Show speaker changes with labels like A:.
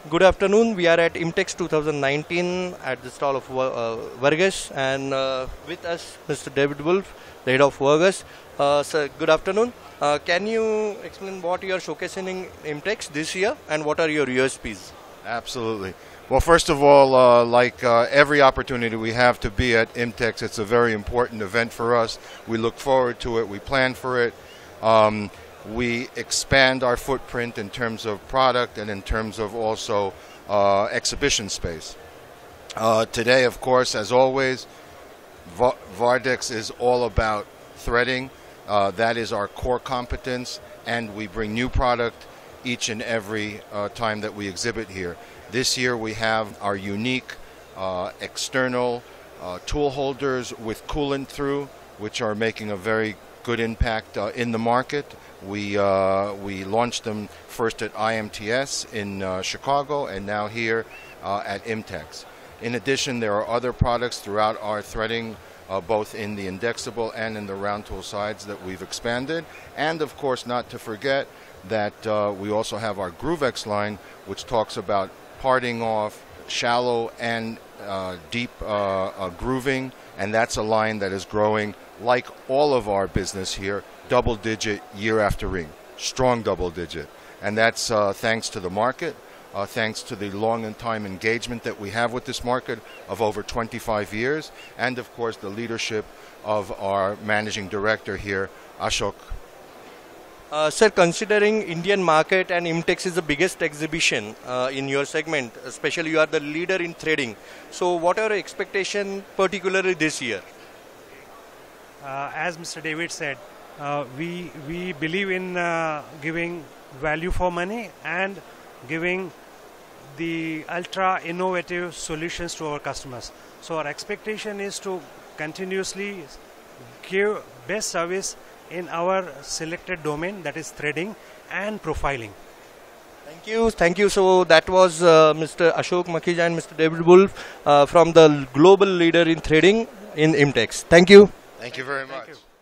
A: Good afternoon. We are at IMTEX 2019 at the stall of Vargus, and with us Mr. David Wolfe, the head of Vargus. Sir, good afternoon. Can you explain what you are showcasing in IMTEX this year and what are your USPs?
B: Absolutely. Well, first of all, like every opportunity we have to be at IMTEX, it's a very important event for us. We look forward to it. We plan for it. We expand our footprint in terms of product and in terms of also exhibition space. Today, of course, as always, Vardex is all about threading. That is our core competence, and we bring new product each and every time that we exhibit here. This year we have our unique external tool holders with coolant through, which are making a very good impact in the market. We launched them first at IMTEX in Chicago and now here at IMTEX. In addition, there are other products throughout our threading, both in the indexable and in the round tool sides that we've expanded. And of course, not to forget that we also have our GrooveX line, which talks about parting off shallow and deep grooving, and that's a line that is growing, like all of our business here, double digit year after year, strong double digit. And that's thanks to the market, thanks to the long and time engagement that we have with this market of over 25 years, and of course the leadership of our managing director here, Ashok.
A: Sir, considering Indian market and IMTEX is the biggest exhibition in your segment, especially you are the leader in threading. So what are your expectations particularly this year?
C: As Mr. David said, we believe in giving value for money and giving the ultra innovative solutions to our customers. So our expectation is to continuously give best service in our selected domain, that is threading and profiling.
A: Thank you. Thank you. So that was Mr. Ashok Makhija and Mr. David Wolfe from the global leader in threading in IMTEX. Thank you.
B: Thank you very much.